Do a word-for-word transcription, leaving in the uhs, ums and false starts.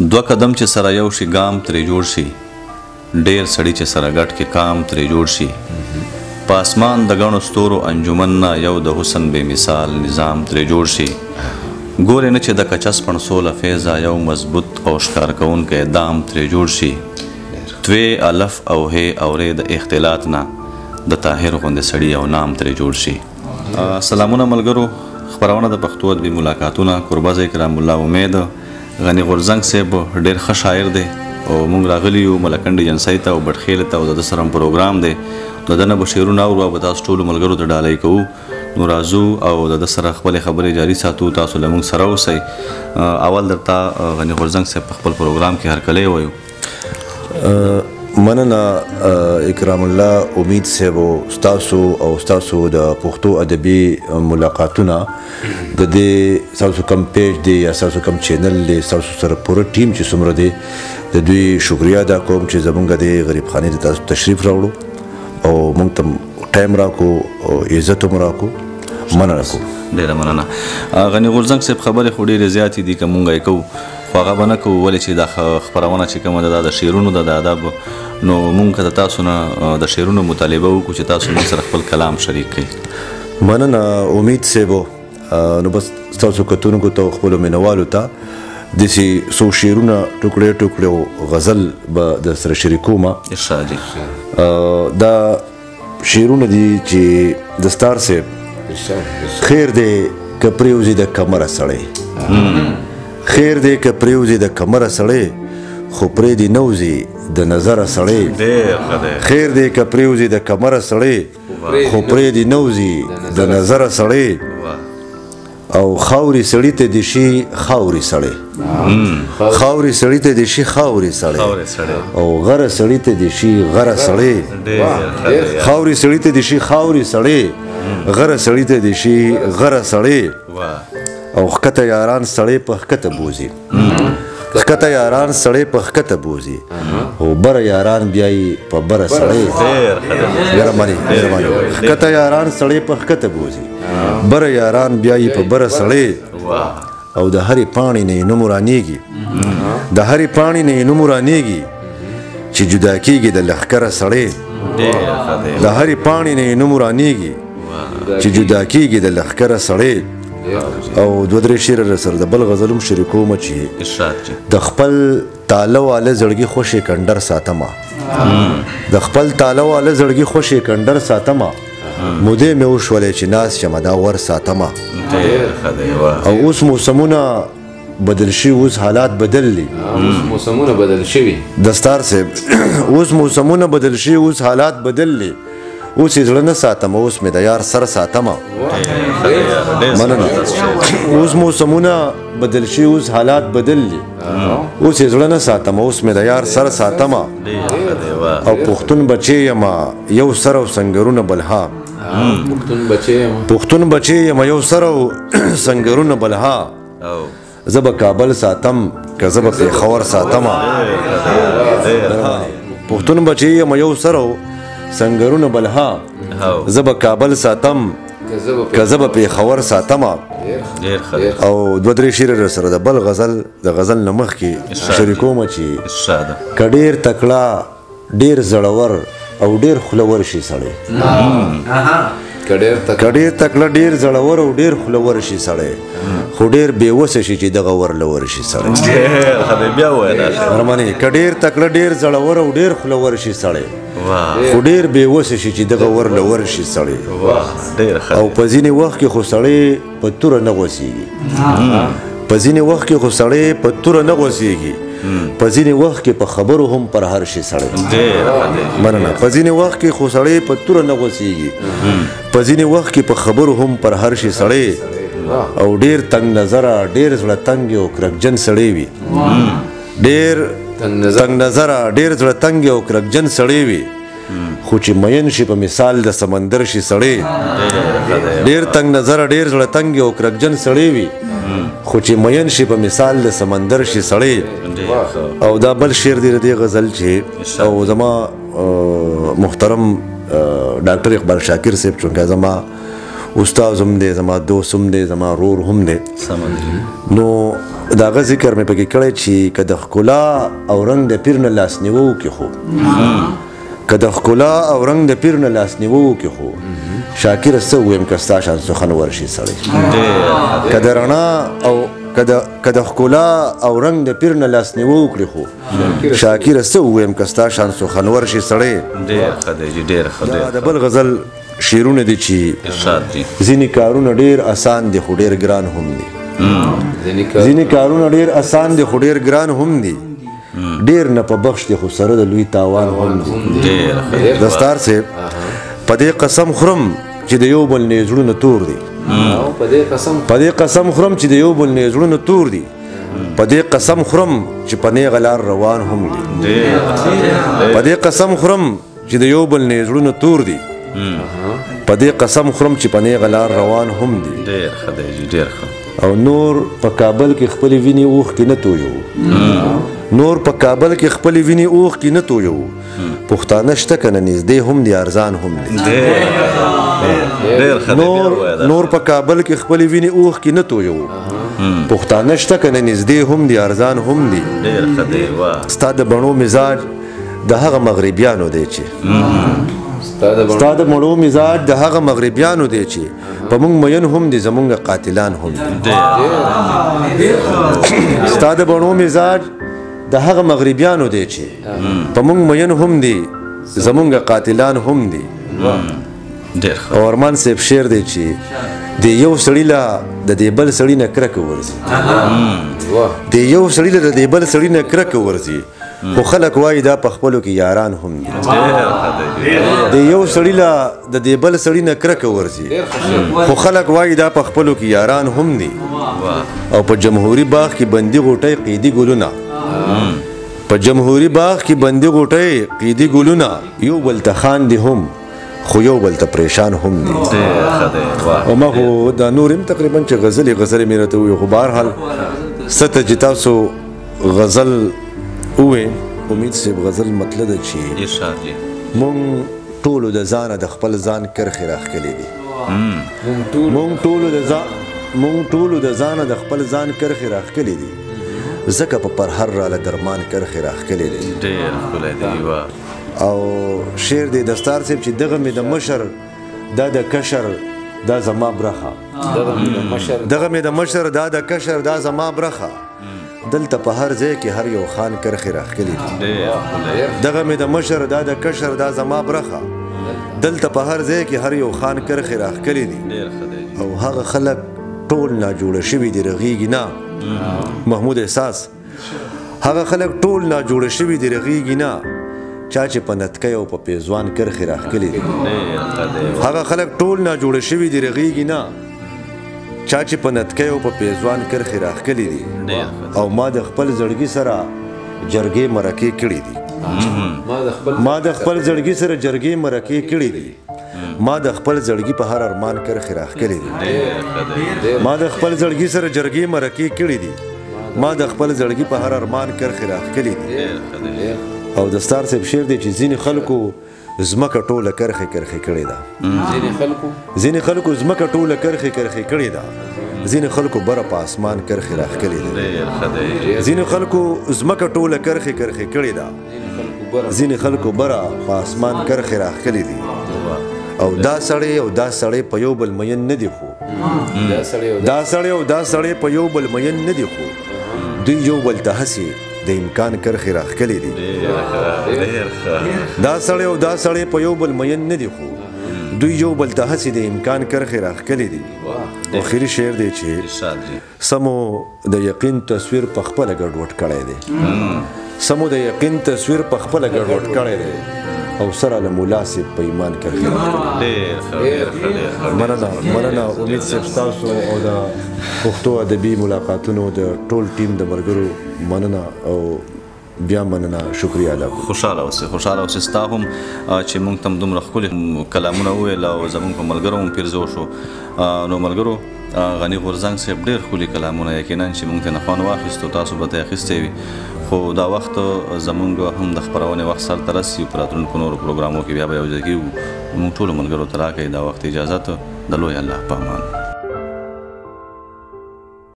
دوه قدم چې سره یو شي ګام ترې جوړ شي ډېر سړي چې سره ګډ کې کام ترې جوړ شي په اسمان د ګڼو ستورو انجمن نه یو د حسن بې مثال نظام ترې جوړ شي ګورې نه چې د کچسپڼ سوله فیضه یو مضبوط او ښکار کوونکی دام ترې جوړ شي توی الف او هی اورې د اختلاط نه د طاهر غوندې سړي او نام ترې جوړ شي. سلامونه ملګرو، خپرونه د پښتو ادبي ملاقاتونه کوربه ځای کرام الله امید غني غورځنګ صاحب ډېر ښه شاعر دی او موږ راغلي یو ملکنډ جنسۍ ته او بټخیل ته او د ده سره پروګرام دی د ده نه به شعرونه اورو او به تاسو ټولو ملګرو ته ډالۍ کوو. نو راځو او د ده سره خپلې خبرې جاري ساتو، تاسو له موږ سره اوسئ. اول درته غني غورځنګ صاحب په خپل پروګرام کې هرکلی وایو. مننه اکرام الله امید صاحب ستاسو او ستاسو د پښتو ادبي ملاقاتونه د دې ستاسو کم پیج دی یا ستاسو کم چینل دی ستاسو سره پوره ټیم چې څومره دی د دوی شکریا ادا کوم چې زمونږ د غریب خانې ته تاسو تشریف راوړو او موږ ته ټایم راکړو او عزت هم راکړو. مننه کوم، ډېره مننه. غني غورځنګ صاحب خبرې خو ډېرې زیاتې دي که مونږ یې کوو خو هغه به نه کوو، ولې چې دا خپرونه چې کومه ده دا د شعرونو ده د ادب، نو مونږ که د تاسو نه د شعرونو مطالبه وکړو چې تاسو موږ سره خپل کلام شریک کړئ. مننه امید صاحب. نو بس ستاسو کتونکو ته خپلو مینوالو ته داسې څو شعرونه ټوکړې ټوکړې غزل به در سره شریکوم. ارشاد جي. دا شعرونه دي چې د ستار صاحب خیر دی که پرېوځي د کمره سړی، خیر دی که پرېوځي د کمره سړی خو پرې دې نه وځي د نظره سړی، خیر دی که پرېوځي د کمره سړی خو پرې دې نه وځي د نظره سړی او خاوري سړي ته دې شي خاوري سړی، خاوري سړي ته دې شي خاوري سړی او غره سړي ته دې شي غره سړی، خاوري سړي ته دې شي خاوري سړی غره سړي ته دې شي غره سړی او ښکته یاران سړی په ښکته بوځي، ښکته یاران سړی په ښکته بوځي او بره یاران بیا یې په بره سړی، مهرباني مهرباني، ښکته یاران سړی په ښکته بوځي بره یاران بیا یې په بره سړی او د هرې پاڼې نه یې نوم ورانیږي، د هرې پاڼې نه یې نوم ورانیږي چې جدا کېږي د لښکره سړی، د هرې پاڼې نه یې نوم ورانیږي چې جدا کېږي د لښکره سړی. او دوه درې شعر سره د بل غزل هم شریکوم چې د خپل تاله واله زړګي خوشې کندر ساتمه، د خپل تاله واله زړګي خوشې کندر ساتمه مودې مې وشولې چې ناز شمه دا ور ساتمه. او اوس موسمونه بدل شي، اوس حالات بدل دي، اوس موسمونه بدل شوي دستار صاحب، اوس موسمونه بدل شي، اوس حالات بدل دي، اوس یې زړه نه ساتمه اوس مې د یار سره ساتمه. مننه. اوس موسمونه بدل شي، اوس حالات بدل دي، اوس یې زړه نه ساتمه اوس مې د یار سره ساتمه. او پښتون بچی یمه یو سر او سنګرونه بلها، پښتون بچی یمه یو سر او سنګرونه بلها زه به کابل ساتم که زه به پېښور ساتمه، پښتون بچی یمه یو سر او سنگرونه بلها زه به کابل ساتم که زه به پېښور ساتمه. او دوه درې شعر سره د بل غزل د غزل نه مخکې شریکوم چې که ډېر تکړه ډېر زړور او ډېر خولور شي سړی، که ډېر تکړه ډېر زړور او ډېر خولور شي سړی خو ډېر بېوسه شي چې دغه ور لور شي سړی. رمانې که ډېر تکړه ډېر زړور او ډېر خولور شي سړی خو ډېر بېوسه شي چې دغه ور لور شي سړی. او په ځینې وخت کې خو سړی په توره نه غوسېږي، په ځینې وخت کې خو سړی په توره نه غوسېږي، په ځینې وخت کې په خبرو هم پر هر شي سړی. مننه. په ځینې وخت کې خو سړی په توره نه غوسېږي، په ځینې وخت کې په خبرو هم پر هر شي سړی او ډېر تنگ نظره ډېر زړه تنګ او کرکجن سړی وي، ډېر تنگ نظره ډېر زړه تنګ او کرکجن سړی وي خو چې مین شي په مثال د سمندر شي سړی، ډېر تنگ نظره ډېر زړه تنګ او کرکجن سړی وي خو چې مین شي په مثال د سمندر شي سړی. او دا بل شعر دی د دې غزل چې او زما محترم ډاکټر اقبال شاکر صاحب چونکه زما استاد هم دی، زما دوست هم دی، زما رور هم دی، نو د هغه ذکر مې پکې کړی چې که د ښکلا او رنګ د پیر نه لاس نیوو کې خو که د ښکلا او رنګ د پیر نه لاس نیوو کې خو شاکره څه ووایم که ستا شان سخن ورشي سړی که د رڼا او که د ښکلا او رنګ د پیر نه لاس نیوو کړي خو شاکره څه ووایم که ستا شان سخنور شي سړی ډېر ښه دی جي ډېر ښه دی. دا د بل غزل شعرونه دي چې ارشاد دي. ځینې کارونه ډېر اسان دي خو ډېر ګران هم دي. ځینې کارونه ډېر اسان دي خو ډېر ګران هم دي. ډېر نه په بخش دي خو سره د لوی تاوان هم دي. دستار صاحب په دې قسم خورم چې د یو بل نه زړونه تور دي. په دې قسم خورم چې د یو بل نه زړونه تور دي. په دې قسم خورم چې په نیغه لار روان هم دي. په دې قسم خورم چې د یو بل نه زړونه تور دي. په دې قسم خورم چې په نیغه لار روان هم دي. ډېر ښه دی جي ډېر ښه. او نور په کابل کې خپلې وینې اوښکې نه تویو. نور په کابل کې خپلې وینې اوښکې نه تویو. پښتانه شته که نه نږدې هم دي ارزان هم دي. نور په کابل کې خپلې وینې اوښکې نه تویو. پښتانه شته که نه نږدې هم دي ارزان هم دي. ډېر ښه دی. واه ستا د بڼو مزاج د هغه مغربیانو دی چې ستا د بڼو مزاج د هغه مغربیانو دی چې په موږ مین هم دي زمونږ قاتلان هم دي. ستا د بڼو مزاج د هغه مغربیانو دی چې په موږ مین هم دي زمونږ قاتلان هم دي. ډېر ښه. او ارمان صاحب شعر دی چې د یو سړي له د دې بل سړي نه کرکه ورځي. د یو سړي له د دې بل سړي نه کرکه ورځي خو خلک وایي دا په خپلو کې یاران هم دي. د یو سړي له د دې بل سړي نه کرکه ورځي خو خلک وایي دا په خپلو کې یاران هم دي. او په جمهوري باغ کې بندي غوټۍ قیدي ګلونه په جمهوري باغ کې بندي غوټۍ قیدي ګلونه یو بل ته خاندي هم خو یو بل ته پریشان هم دي. او ما خو دا نور هم تقریبا چې غزلې غزلې مې راته وویل خو بهرحال څه ته چې تاسو غزل ووې امید صاحب غزل مطلب ده چې ارشاد دي. مونږ ټولو د ځانه د خپل ځان کرښې راښکلې دي. مونږ ټولو د ځان مونږ ټولو د ځانه د خپل ځان کرښې راښکلې دي ځکه په پرهر راله درمان کرښې راښکلې دي. ډېر ښکلی دی. واه او شعر دی دستار صاحب چې دغه مې د مشر دا د کشر دا زما برخه دغه مې د مشر دا د کشر دا زما برخه دلته په هر ځای کې هر یو خان کرښې راښکلې دي. دغه مې د مشر دا د کشر دا زما برخه دلته په هر ځای کې هر یو خان کرښې راښکلې دي. او هغه خلک ټول ناجوړه شوي دي رغېږي نه. محمود احساس هغه خلک ټول ناجوړه شوي دي رغېږي نه چا چې په نتکۍ او په پیزوان کرښې راښکلې دي. هغه خلک ټول ناجوړه شوي دي رغېږي نه چا چې په نتکۍ او په پیزوان کرښې راښکلې دي. او ما د خپل زړګي سره جرګې مرکې کړي دي. ما د خپل زړګي سره جرګې مرکې کړي دي. ما د خپل زړګي په هر ارمان کرښې راښکلې دي. ما د خپل زړګي سره جرګې مرکې کړي دي. ما د خپل زړګي په هر ارمان کرښې راښکلې دي. او دستار صاحب شعر دی چې ځینې خلکو ځمکه ټوله کرښې کرښې کړې ده. ځینې خلکو ځمکه ټوله کرښې کرښې کړې ده. ځینې خلکو بره په اسمان کرښې راښکلې دي. ځینې خلکو ځمکه ټوله کرښې کرښې کړې ده. ځینې خلکو بره په اسمان کرښې راښکلې دي. او دا سړی او دا سړی په یو بل مین نه دي خو دا سړی او دا سړی په یو بل مین نه دي خو دوی یو بل ته هسې د امکان کرښې راښکلې دي. دا سړی او دا سړی په یو بل مین نه دي خو دوی یو بل ته هسې د امکان کرښې راښکلې دي. اخري شعر دی چې سمو د یقین تصویر په خپله ګډوډ کړی دی. سمو د یقین تصویر په خپله ګډوډ کړی دی او سره له ملا صاحب په ایمان کرښې راښکلې. مننه مننه امید صاحب ستاسو او د پښتو ادبي ملاقاتونو د ټول ټیم د ملګرو مننه او بیا مننه شکریه ادا کوم. خوشحاله اوسئ خوشحاله اوسئ. ستا هم چې موږ ته هم دومره ښکلي کلامونه وویل او زموږ په ملګرو هم پیرزو شو. نو ملګرو غني غورځنګ صاحب ډېر ښکلي کلامونه یقینا چې موږ ته نه خوند واخیستو تاسو به ته اخیستی وي خو دا وخت زموږ هم د خپرونې وخت سرته رسي په راتلونکو نورو پروګرامو کې بیا به یو ځای کېږو. موږ ټولو ملګرو ته راکړئ دا وخت اجازت د لوی الله په امان.